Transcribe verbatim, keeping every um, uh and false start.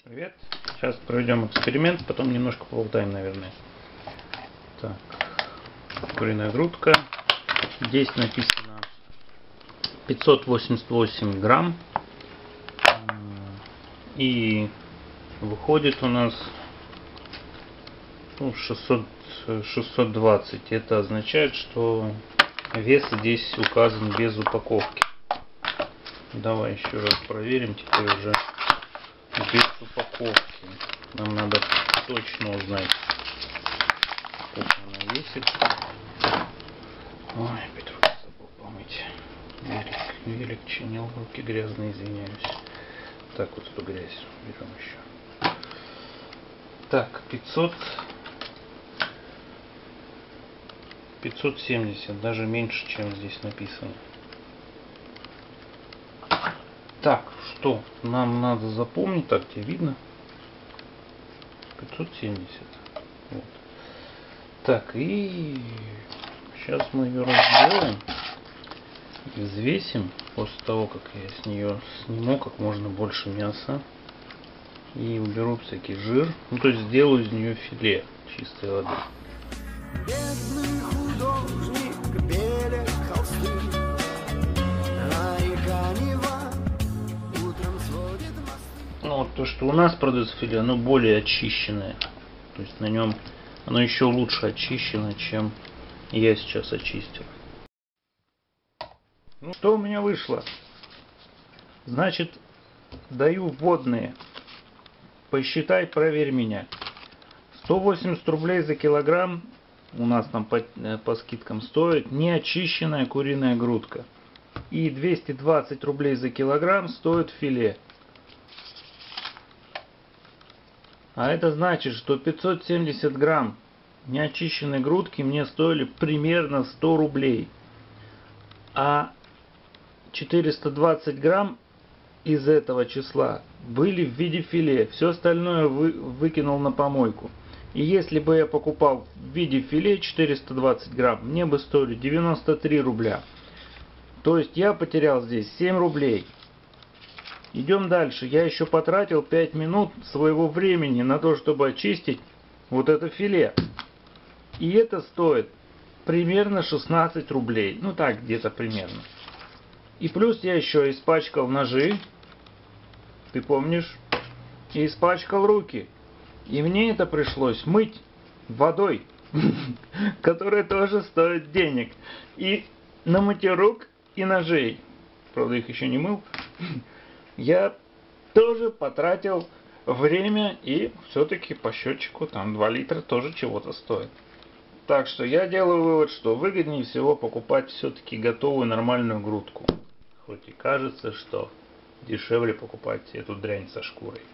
Привет. Сейчас проведем эксперимент, потом немножко поболтаем, наверное. Так, куриная грудка. Здесь написано пятьсот восемьдесят восемь грамм. И выходит у нас ну, шестьсот, шестьсот двадцать. Это означает, что вес здесь указан без упаковки. Давай еще раз проверим теперь уже без упаковки. Нам надо точно узнать, сколько она весит. Ой, опять руки забыл помыть. Велик, велик чинил, руки грязные, извиняюсь. Так, вот эту грязь берем еще. Так, пятьсот, пятьсот семьдесят, даже меньше, чем здесь написано. Так, что нам надо запомнить, так тебе видно? пятьсот семьдесят. Вот. Так, и сейчас мы ее разделаем и взвесим после того, как я с нее сниму как можно больше мяса и уберу всякий жир. Ну, то есть сделаю из нее филе чистой воды. Бедный художник белит холсты, а река Нева утром сводит мосты. Ну, вот то, что у нас продается филе, оно более очищенное. То есть на нем оно еще лучше очищено, чем я сейчас очистил. Ну, что у меня вышло? Значит, даю вводные. Посчитай, проверь меня. сто восемьдесят рублей за килограмм у нас там по, по скидкам стоит неочищенная куриная грудка. И двести двадцать рублей за килограмм стоит филе. А это значит, что пятьсот семьдесят грамм неочищенной грудки мне стоили примерно сто рублей. А четыреста двадцать грамм из этого числа были в виде филе. Все остальное вы, выкинул на помойку. И если бы я покупал в виде филе четыреста двадцать грамм, мне бы стоили девяносто три рубля. То есть я потерял здесь семь рублей. Идем дальше. Я еще потратил пять минут своего времени на то, чтобы очистить вот это филе. И это стоит примерно шестнадцать рублей. Ну так, где-то примерно. И плюс я еще испачкал ножи. Ты помнишь? И испачкал руки. И мне это пришлось мыть водой, которая тоже стоит денег. И на мытье рук и ножей, правда их еще не мыл, я тоже потратил время, и все-таки по счетчику там два литра тоже чего-то стоит. Так что я делаю вывод, что выгоднее всего покупать все-таки готовую нормальную грудку. Хоть и кажется, что дешевле покупать эту дрянь со шкурой.